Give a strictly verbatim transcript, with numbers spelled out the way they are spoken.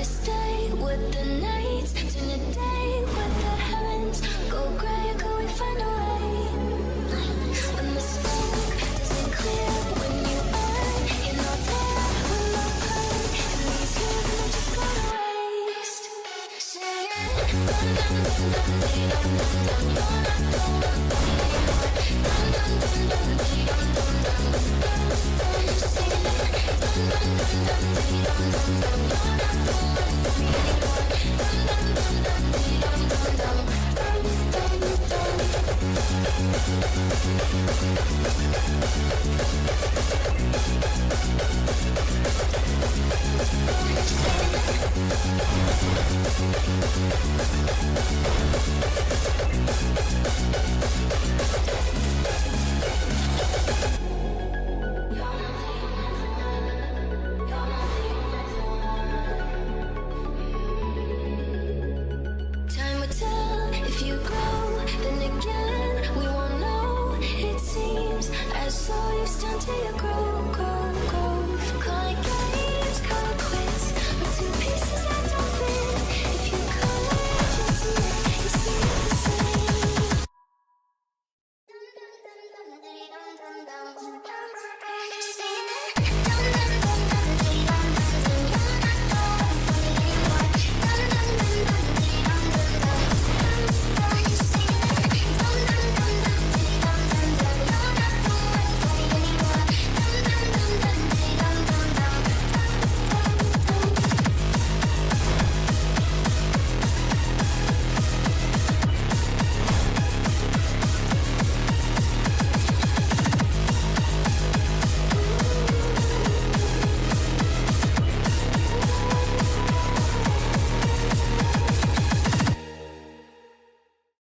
stay with the nights, turn the day with the heavens. Go gray, could we find a way? When the smoke doesn't clear, when you burn, you're not there when I burn. And these years are just gone waste. Singing dum dum dum dum dee dum dum dum. You're not the one for me anymore. Dum dum dum dum dee dum dum dum dum dum. Singing dum dum dum dum dee dum dum dum. You're not the one for me anymore. Dum dum dum dum dee dum dum dum dum dum dum.